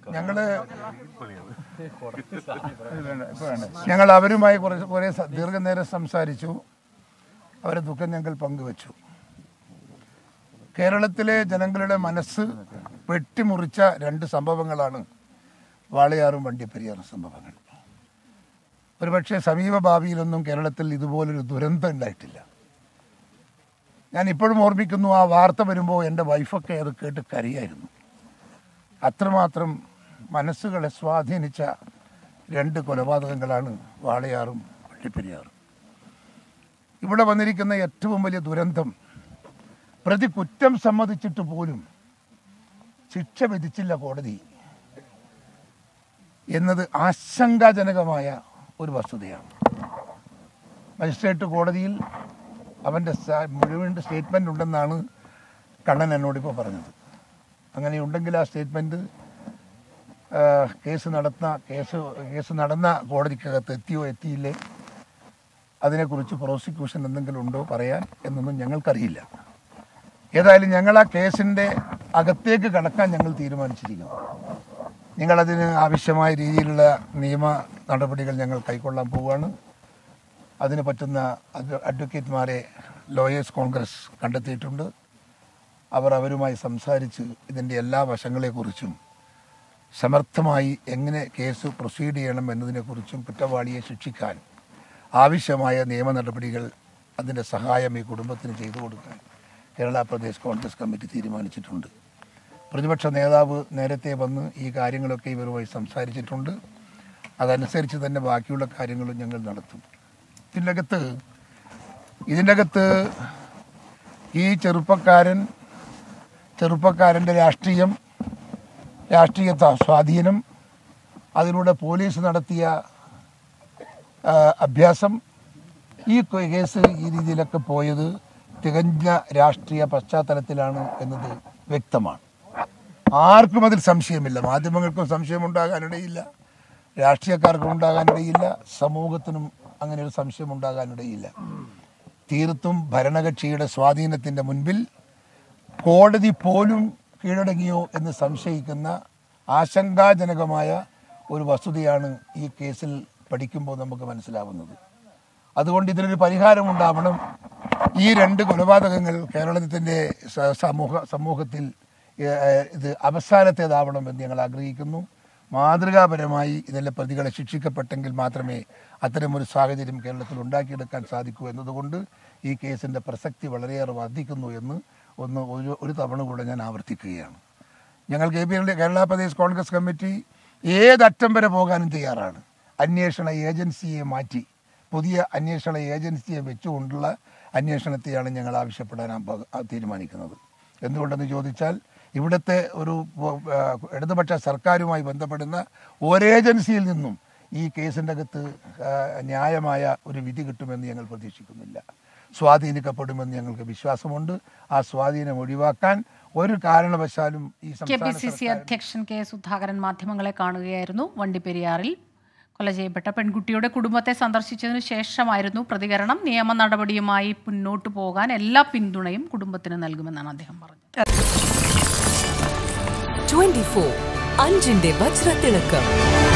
ഞങ്ങൾ അവരുമായി കുറേ ദീർഘനേരം സംസാരിച്ചു. അവരെ ദുഃഖം ഞങ്ങൾ പങ്കുവച്ചു. കേരളത്തിലെ ജനങ്ങളുടെ മനസ്സ് വെട്ടിമുറിച്ച 2 സംഭവങ്ങളാണ് വാളയാറും വണ്ടിപ്പെരിയാറും സംഭവങ്ങൾ. ഒരുപക്ഷെ സമീപ ഭാവിയിലൊന്നും കേരളത്തിൽ ഇതുപോലൊരു ദുരന്തം ഉണ്ടായിട്ടില്ല. ഞാൻ ഇപ്പോഴും ഓർമ്മിക്കുന്നു, ആ വാർത്ത വരുമ്പോൾ എൻ്റെ വൈഫൊക്കെ അത് കേട്ട് കരയായിരുന്നു. അത്രമാത്രം മനസ്സുകളെ സ്വാധീനിച്ച 2 കൊലപാതകങ്ങളാണ് വാളയാറും വണ്ടിപ്പെരിയാറും. ഇവിടെ വന്നിരിക്കുന്ന ഏറ്റവും വലിയ ദുരന്തം, പ്രതി കുറ്റം സമ്മതിച്ചിട്ട് പോലും ശിക്ഷ വിധിച്ചില്ല കോടതി എന്നത് ആശങ്കാജനകമായ ഒരു വസ്തുതയാണ്. മജിസ്ട്രേറ്റ് കോടതിയിൽ അവൻ്റെ മുഴുവൻ സ്റ്റേറ്റ്മെൻ്റ് ഉണ്ടെന്നാണ് കണ്ണൻ എന്നോടിപ്പോൾ പറഞ്ഞത്. അങ്ങനെയുണ്ടെങ്കിൽ ആ സ്റ്റേറ്റ്മെൻറ്റ് കേസ് നടന്ന കോടതിക്കകത്ത് എത്തിയോ എത്തിയില്ലേ, അതിനെക്കുറിച്ച് പ്രോസിക്യൂഷൻ എന്തെങ്കിലും ഉണ്ടോ പറയാൻ എന്നൊന്നും ഞങ്ങൾക്കറിയില്ല. ഏതായാലും ഞങ്ങൾ ആ കേസിൻ്റെ അകത്തേക്ക് കടക്കാൻ ഞങ്ങൾ തീരുമാനിച്ചിരിക്കുന്നു. ഞങ്ങളതിന് ആവശ്യമായ രീതിയിലുള്ള നിയമ നടപടികൾ ഞങ്ങൾ കൈക്കൊള്ളാൻ പോവുകയാണ്. അതിന് പറ്റുന്ന അഡ്വക്കേറ്റ്മാരെ ലോയേഴ്സ് കോൺഗ്രസ് കണ്ടെത്തിയിട്ടുണ്ട്. അവരുമായി സംസാരിച്ച് ഇതിൻ്റെ എല്ലാ വശങ്ങളെക്കുറിച്ചും സമർത്ഥമായി എങ്ങനെ കേസ് പ്രൊസീഡ് ചെയ്യണം എന്നതിനെക്കുറിച്ചും കുറ്റവാളിയെ ശിക്ഷിക്കാൻ ആവശ്യമായ നിയമ നടപടികൾ, അതിൻ്റെ സഹായം ഈ കുടുംബത്തിന് ചെയ്തു കൊടുക്കാൻ കേരള പ്രദേശ് കോൺഗ്രസ് കമ്മിറ്റി തീരുമാനിച്ചിട്ടുണ്ട്. പ്രതിപക്ഷ നേതാവ് നേരത്തെ വന്ന് ഈ കാര്യങ്ങളൊക്കെ ഇവരുമായി സംസാരിച്ചിട്ടുണ്ട്. അതനുസരിച്ച് തന്നെ ബാക്കിയുള്ള കാര്യങ്ങളും ഞങ്ങൾ നടത്തും. ഇതിൻ്റെ അകത്ത് ഈ ചെറുപ്പക്കാരൻ്റെ രാഷ്ട്രീയ സ്വാധീനം, അതിലൂടെ പോലീസ് നടത്തിയ അഭ്യാസം, ഈ കേസ് ഈ രീതിയിലൊക്കെ പോയത് തികഞ്ഞ രാഷ്ട്രീയ പശ്ചാത്തലത്തിലാണ് എന്നത് വ്യക്തമാണ്. ആർക്കും അതിൽ സംശയമില്ല. മാധ്യമങ്ങൾക്കും സംശയമുണ്ടാകാനിടയില്ല, രാഷ്ട്രീയക്കാർക്കും ഉണ്ടാകാനിടയില്ല, സമൂഹത്തിനും അങ്ങനെ ഒരു സംശയം ഉണ്ടാകാനിടയില്ല. തീർത്തും ഭരണകക്ഷിയുടെ സ്വാധീനത്തിൻ്റെ മുൻപിൽ കോടതി പോലും കീഴടങ്ങിയോ എന്ന് സംശയിക്കുന്ന ആശങ്കാജനകമായ ഒരു വസ്തുതയാണ് ഈ കേസിൽ പഠിക്കുമ്പോൾ നമുക്ക് മനസ്സിലാവുന്നത്. അതുകൊണ്ട് ഇതിനൊരു പരിഹാരമുണ്ടാവണം. ഈ 2 കൊലപാതകങ്ങൾ കേരളത്തിൻ്റെ സമൂഹത്തിൽ ഇത് അവസാനത്തേതാവണമെന്ന് ഞങ്ങൾ ആഗ്രഹിക്കുന്നു. മാതൃകാപരമായി ഇതിലെ പ്രതികളെ ശിക്ഷിക്കപ്പെട്ടെങ്കിൽ മാത്രമേ അത്തരമൊരു സാഹചര്യം കേരളത്തിൽ ഉണ്ടാക്കിയെടുക്കാൻ സാധിക്കൂ എന്നതുകൊണ്ട് ഈ കേസിൻ്റെ പ്രസക്തി വളരെയേറെ വർദ്ധിക്കുന്നു എന്ന് ഒരു തവണ കൂടെ ഞാൻ ആവർത്തിക്കുകയാണ്. ഞങ്ങൾ കേരള പ്രദേശ് കോൺഗ്രസ് കമ്മിറ്റി ഏതറ്റം വരെ പോകാനും തയ്യാറാണ്. അന്വേഷണ ഏജൻസിയെ മാറ്റി പുതിയ അന്വേഷണ ഏജൻസിയെ വെച്ചുകൊണ്ടുള്ള അന്വേഷണത്തെയാണ് ഞങ്ങൾ ആവശ്യപ്പെടാൻ തീരുമാനിക്കുന്നത്. എന്തുകൊണ്ടെന്ന് ചോദിച്ചാൽ, ഇവിടുത്തെ ഒരു ഇടതുപക്ഷ സർക്കാരുമായി ബന്ധപ്പെടുന്ന ഒരേജൻസിയിൽ നിന്നും ഈ കേസിൻ്റെ അകത്ത് ന്യായമായ ഒരു വിധി കിട്ടുമെന്ന് ഞങ്ങൾ പ്രതീക്ഷിക്കുന്നില്ല. സ്വാധീനിക്കപ്പെടുമെന്ന് ഞങ്ങൾക്ക് വിശ്വാസമുണ്ട്. ആ സ്വാധീനം ഒഴിവാക്കാൻ ഒരു കാരണവശാലും ഈ KPCC അധ്യക്ഷൻ കെ സുധാകരൻ മാധ്യമങ്ങളെ കാണുകയായിരുന്നു. വണ്ടിപ്പെരിയാറിൽ കൊല ചെയ്യപ്പെട്ട പെൺകുട്ടിയുടെ കുടുംബത്തെ സന്ദർശിച്ചതിനു ശേഷമായിരുന്നു പ്രതികരണം. നിയമ നടപടിയുമായി മുന്നോട്ടു പോകാൻ എല്ലാ പിന്തുണയും കുടുംബത്തിന് നൽകുമെന്നാണ് അദ്ദേഹം പറഞ്ഞത്. 24 അഞ്ചിന്റെ വജ്രത്തിളക്കം.